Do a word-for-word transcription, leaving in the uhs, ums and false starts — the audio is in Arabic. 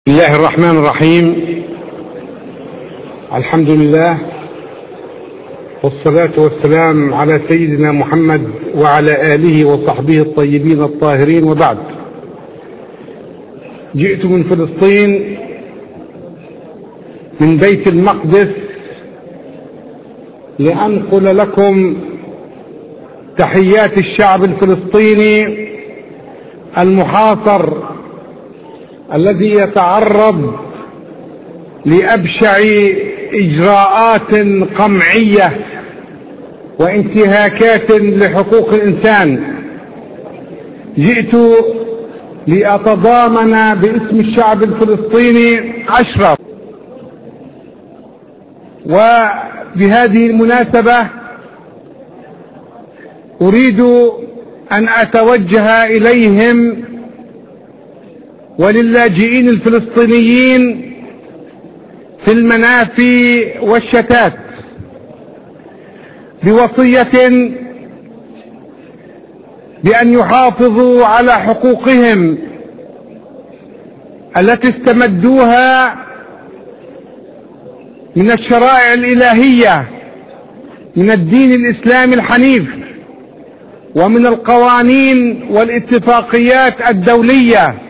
بسم الله الرحمن الرحيم. الحمد لله والصلاة والسلام على سيدنا محمد وعلى آله وصحبه الطيبين الطاهرين، وبعد. جئت من فلسطين، من بيت المقدس، لأنقل لكم تحيات الشعب الفلسطيني المحاصر الذي يتعرض لأبشع إجراءات قمعية وانتهاكات لحقوق الإنسان. جئت لأتضامن باسم الشعب الفلسطيني أشرف، وبهذه المناسبة أريد أن أتوجه إليهم وللاجئين الفلسطينيين في المنافي والشتات بوصية بأن يحافظوا على حقوقهم التي استمدوها من الشرائع الإلهية، من الدين الإسلامي الحنيف، ومن القوانين والاتفاقيات الدولية.